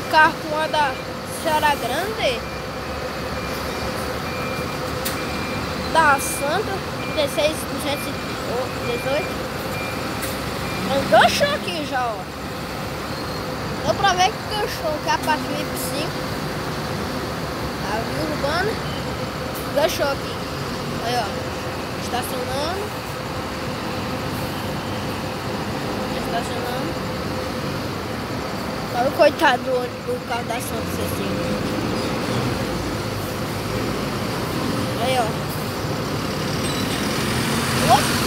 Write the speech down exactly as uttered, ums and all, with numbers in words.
carro com uma da Ceará Grande. Da Santa, trinta e seis, duzentos e dezoito. Enganchou aqui já, ó. Deu pra ver que enganchou, que é a parte do I P cinco. A via urbana. Enganchou aqui. Aí, ó. Estacionando. Estacionando. Olha o coitado do, do carro da Santa C C. Aí, ó. Opa!